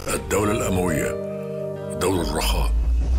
الدولة الأموية دولة الرخاء.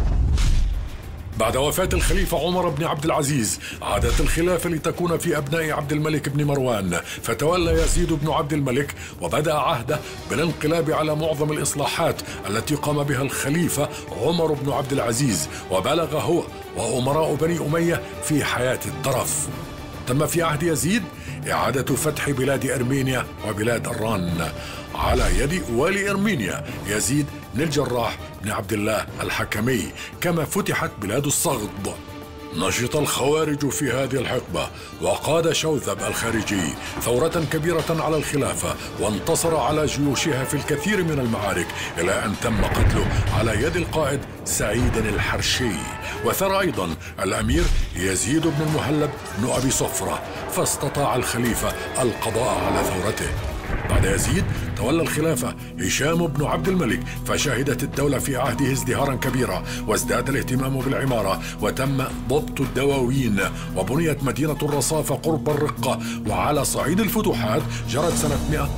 بعد وفاة الخليفة عمر بن عبد العزيز عادت الخلافة لتكون في أبناء عبد الملك بن مروان، فتولى يزيد بن عبد الملك وبدأ عهده بالانقلاب على معظم الإصلاحات التي قام بها الخليفة عمر بن عبد العزيز، وبلغ هو وأمراء بني أمية في حياة الترف. تم في عهد يزيد إعادة فتح بلاد أرمينيا وبلاد الران على يد والي أرمينيا يزيد بن الجراح بن عبد الله الحكمي، كما فتحت بلاد الصغد. نشط الخوارج في هذه الحقبة، وقاد شوذب الخارجي ثورة كبيرة على الخلافة، وانتصر على جيوشها في الكثير من المعارك، إلى أن تم قتله على يد القائد سعيد الحرشي. وثار أيضا الأمير يزيد بن المهلب بن أبي صفرة، فاستطاع الخليفة القضاء على ثورته. بعد يزيد تولى الخلافة هشام بن عبد الملك، فشهدت الدولة في عهده ازدهارا كبيرا، وازداد الاهتمام بالعمارة، وتم ضبط الدواوين، وبنيت مدينة الرصافة قرب الرقة. وعلى صعيد الفتوحات جرت سنة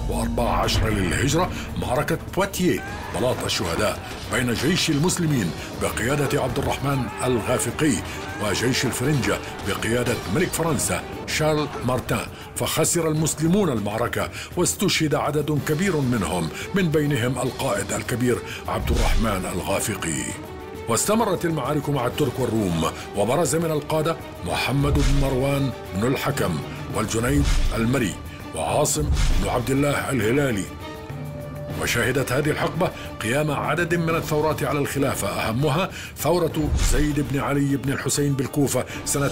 114 للهجرة معركة بواتيه بلاط الشهداء بين جيش المسلمين بقيادة عبد الرحمن الغافقي وجيش الفرنجة بقيادة ملك فرنسا شارل مارتان، فخسر المسلمون المعركة واستشهد عدد كبير منهم، من بينهم القائد الكبير عبد الرحمن الغافقي. واستمرت المعارك مع الترك والروم، وبرز من القادة محمد بن مروان بن الحكم والجنيد المري وعاصم بن عبد الله الهلالي. وشهدت هذه الحقبة قيام عدد من الثورات على الخلافة، أهمها ثورة زيد بن علي بن الحسين بالكوفة سنة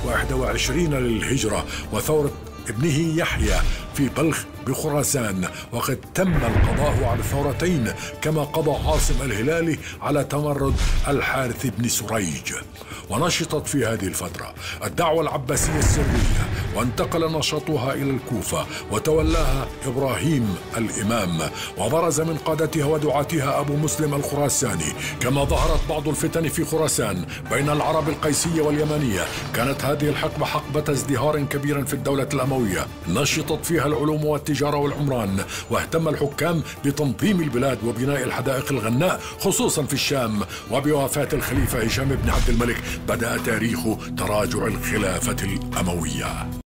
121 للهجرة، وثورة ابنه يحيى في بلخ بخراسان. وقد تم القضاء على الثورتين، كما قضى عاصم الهلالي على تمرد الحارث بن سريج. ونشطت في هذه الفترة الدعوة العباسية السرية، وانتقل نشاطها إلى الكوفة، وتولاها إبراهيم الإمام، وبرز من قادتها ودعاتها أبو مسلم الخراساني. كما ظهرت بعض الفتن في خراسان بين العرب القيسية واليمنية. كانت هذه الحقبة حقبة ازدهار كبير في الدولة الأموية، نشطت فيها العلوم والتجارة والعمران، واهتم الحكام بتنظيم البلاد وبناء الحدائق الغناء خصوصا في الشام. وبوفاة الخليفة هشام بن عبد الملك بدأ تاريخ تراجع الخلافة الأموية.